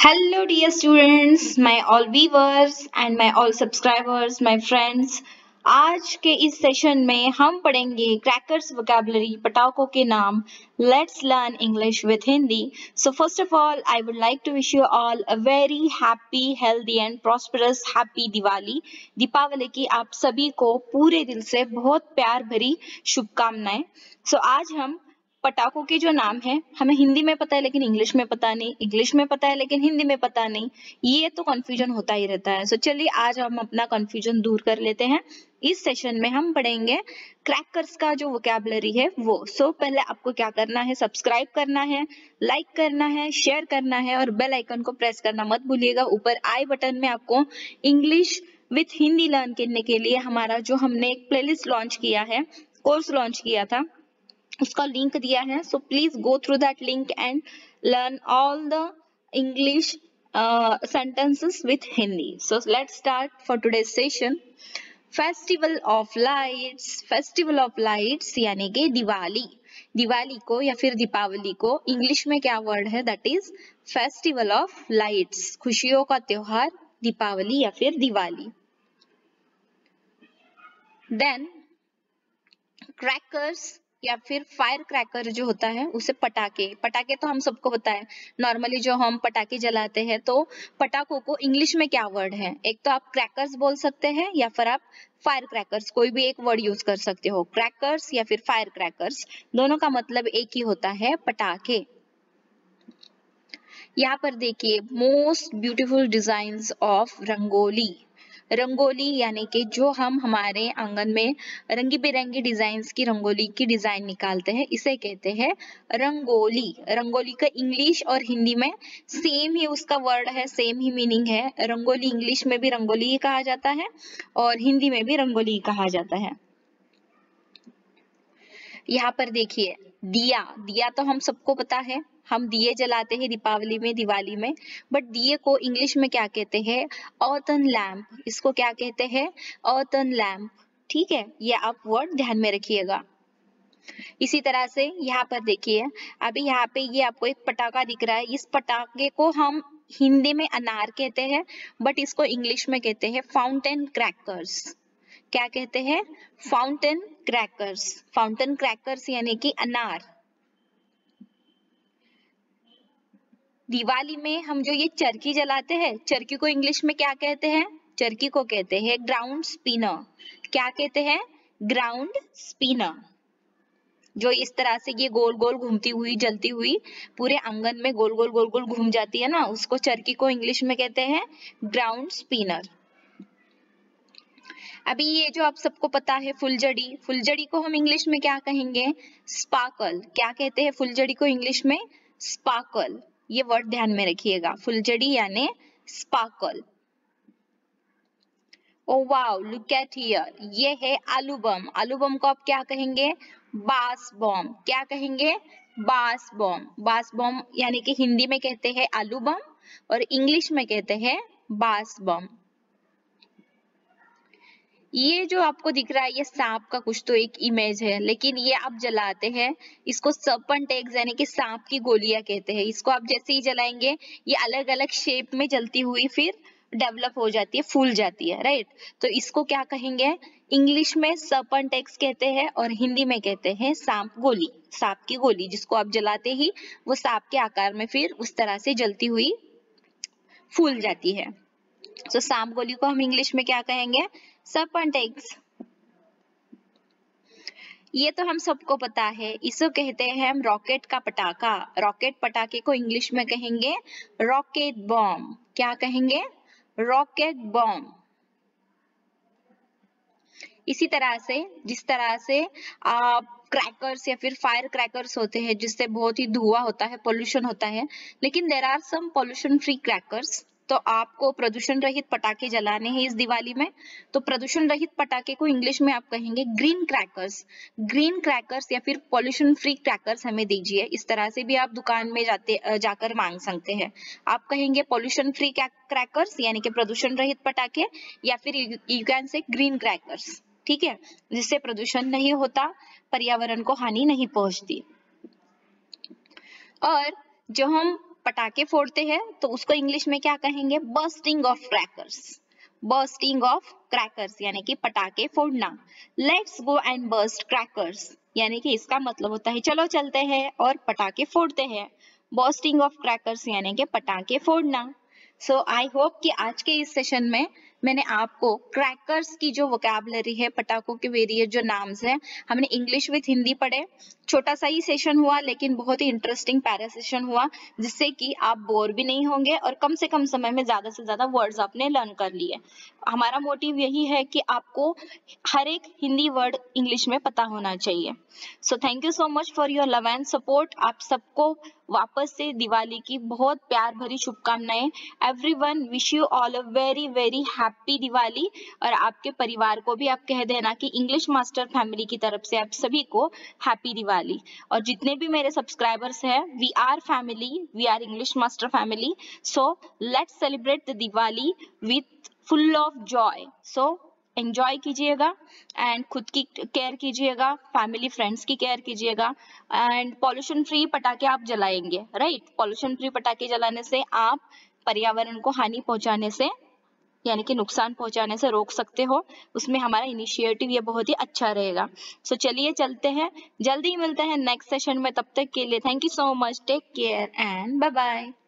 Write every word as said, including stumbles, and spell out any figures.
Hello, dear students, my all viewers and my all subscribers, my friends. आज के इस session में हम पढ़ेंगे क्रैकर्स वोकैबुलरी पटाखों के नाम. Let's learn English with Hindi. So first of all, I would like to wish you all a very happy, healthy and prosperous happy Diwali. Deepawali की आप सभी को पूरे दिल से बहुत प्यार भरी शुभकामनाएं. So आज हम पटाखों के जो नाम है हमें हिंदी में पता है लेकिन इंग्लिश में पता नहीं, इंग्लिश में पता है लेकिन हिंदी में पता नहीं, ये तो कंफ्यूजन होता ही रहता है. सो so, चलिए आज हम अपना कंफ्यूजन दूर कर लेते हैं. इस सेशन में हम पढ़ेंगे क्रैकर्स का जो वोकैबुलरी है वो. सो so, पहले आपको क्या करना है, सब्सक्राइब करना है, लाइक करना है, शेयर करना है और बेल आइकन को प्रेस करना मत भूलिएगा. ऊपर आई बटन में आपको इंग्लिश विथ हिंदी लर्न करने के लिए हमारा जो हमने एक प्लेलिस्ट लॉन्च किया है, कोर्स लॉन्च किया था, उसका लिंक दिया है. So please go through that link and learn all the English sentences with Hindi. So let's start for today's session. Festival of lights. Festival of lights यानी कि दिवाली. दिवाली को या फिर दीपावली को इंग्लिश में क्या वर्ड है, that is festival of lights. खुशियों का त्योहार दीपावली या फिर दिवाली. देन क्रैकर्स या फिर फायर क्रैकर जो होता है उसे पटाखे. पटाखे तो हम सबको पता है, नॉर्मली जो हम पटाखे जलाते हैं. तो पटाखों को इंग्लिश में क्या वर्ड है, एक तो आप क्रैकर्स बोल सकते हैं या फिर आप फायर क्रैकर्स, कोई भी एक वर्ड यूज कर सकते हो. क्रैकर्स या फिर फायर क्रैकर्स दोनों का मतलब एक ही होता है, पटाखे. यहाँ पर देखिए most beautiful designs of rangoli. Rangoli यानी कि जो हम हमारे आंगन में रंगी बिरंगी डिजाइन्स की रंगोली की डिजाइन निकालते हैं, इसे कहते हैं रंगोली. रंगोली का इंग्लिश और हिंदी में सेम ही उसका वर्ड है, सेम ही मीनिंग है. रंगोली इंग्लिश में भी रंगोली ही कहा जाता है और हिंदी में भी रंगोली कहा जाता है. यहाँ पर देखिए दिया. दिया तो हम सबको पता है, हम दिए जलाते हैं दीपावली में, दिवाली में. बट दिए को इंग्लिश में क्या कहते हैं, अर्थन लैम्प. इसको क्या कहते हैं, अर्थन लैम्प. ठीक है, ये आप वर्ड ध्यान में रखिएगा. इसी तरह से यहाँ पर देखिए, अभी यहाँ पे ये आपको एक पटाखा दिख रहा है. इस पटाखे को हम हिंदी में अनार कहते हैं, बट इसको इंग्लिश में कहते हैं फाउंटेन क्रैकर्स. क्या कहते हैं, फाउंटेन क्रैकर्स. फाउंटेन क्रैकर्स यानी कि अनार. दिवाली में हम जो ये चरखी जलाते हैं, चरखी को इंग्लिश में क्या कहते हैं, चरखी को कहते हैं ग्राउंड स्पिनर. क्या कहते हैं, ग्राउंड स्पिनर. जो इस तरह से ये गोल गोल घूमती हुई जलती हुई पूरे आंगन में गोल गोल गोल गोल घूम जाती है ना, उसको चरखी को इंग्लिश में कहते हैं ग्राउंड स्पिनर. अभी ये जो आप सबको पता है फुलझड़ी. फुलझड़ी को हम इंग्लिश में क्या कहेंगे, स्पार्कल. क्या कहते हैं फुलझड़ी को इंग्लिश में, स्पार्कल. ये वर्ड ध्यान में रखिएगा, फुलझड़ी यानी sparkle. Oh wow, look at here, ये है आलू बम. आलू बम को आप क्या कहेंगे, बास बम. क्या कहेंगे, बास बम. बास बम यानी कि हिंदी में कहते हैं आलू बम और इंग्लिश में कहते हैं बास बम. ये जो आपको दिख रहा है ये सांप का कुछ तो एक इमेज है, लेकिन ये आप जलाते हैं, इसको सर्पेंट एग्स यानी कि सांप की गोलियां कहते हैं. इसको आप जैसे ही जलाएंगे ये अलग अलग शेप में जलती हुई फिर डेवलप हो जाती है, फूल जाती है, राइट. तो इसको क्या कहेंगे, इंग्लिश में सर्पेंट एग्स कहते हैं और हिंदी में कहते हैं सांप गोली. सांप की गोली जिसको आप जलाते ही वो सांप के आकार में फिर उस तरह से जलती हुई फूल जाती है. तो सांप गोली को हम इंग्लिश में क्या कहेंगे, सर्पेंट एग्स. ये तो हम सबको पता है, इसको कहते हैं हम रॉकेट का पटाखा. रॉकेट पटाखे को इंग्लिश में कहेंगे रॉकेट बॉम्ब. क्या कहेंगे, रॉकेट बॉम्ब. इसी तरह से जिस तरह से आप क्रैकर्स या फिर फायर क्रैकर्स होते हैं जिससे बहुत ही धुआं होता है, पोल्यूशन होता है, लेकिन there are some pollution free crackers. तो आपको प्रदूषण रहित पटाखे जलाने हैं इस दिवाली में, तो प्रदूषण रहित पटाखे को इंग्लिश में आप कहेंगे ग्रीन क्रैकर्स. ग्रीन क्रैकर्स या फिर पॉल्यूशन फ्री क्रैकर्स हमें दीजिए. इस तरह से भी आप दुकान में जाते जाकर मांग सकते हैं. आप कहेंगे पॉल्यूशन फ्री क्रैकर्स यानी कि प्रदूषण रहित पटाखे, या फिर you can say green crackers. ठीक है, जिससे प्रदूषण नहीं होता, पर्यावरण को हानि नहीं पहुंचती. और जो हम पटाखे फोड़ते हैं तो उसको इंग्लिश में क्या कहेंगे? Bursting of crackers. Bursting of crackers यानी कि पटाखे फोड़ना। Let's go and burst crackers यानी कि इसका मतलब होता है चलो चलते हैं और पटाखे फोड़ते हैं। बर्स्टिंग ऑफ क्रैकर्स यानी कि पटाखे फोड़ना। सो आई होप कि आज के इस सेशन में मैंने आपको क्रैकर्स की जो वोकैबुलरी है, पटाखों के वेरिएट जो नाम्स हैं, हमने इंग्लिश विथ हिंदी पढ़े। छोटा सा ही सेशन हुआ लेकिन बहुत ही इंटरेस्टिंग पैरा सेशन हुआ, जिससे कि आप बोर भी नहीं होंगे और कम से कम समय में ज्यादा से ज्यादा वर्ड्स आपने लर्न कर लिए। हमारा मोटिव यही है कि आपको हर एक हिंदी वर्ड इंग्लिश में पता होना चाहिए। So thank you so much for your love and support. आप सबको वापस से दिवाली की बहुत प्यार भरी शुभकामनाएं। Everyone wish you all a very very happy Diwali. और आपके परिवार को भी आप कह देना कि इंग्लिश मास्टर फैमिली की तरफ से आप सभी को हैप्पी दिवाली। और जितने भी मेरे सब्सक्राइबर्स हैं, we are family, we are English master family. So let's celebrate the Diwali with full of joy. So enjoy कीजिएगा एंड खुद की केयर कीजिएगा, फैमिली फ्रेंड्स की केयर कीजिएगा एंड पॉल्यूशन फ्री पटाखे आप जलाएंगे, राइट? पॉल्यूशन फ्री पटाखे जलाने से आप पर्यावरण को हानि पहुंचाने से यानी कि नुकसान पहुंचाने से रोक सकते हो। उसमें हमारा इनिशिएटिव ये बहुत ही अच्छा रहेगा। सो so, चलिए चलते हैं, जल्दी मिलते हैं नेक्स्ट सेशन में। तब तक के लिए thank you so much, take care and bye bye.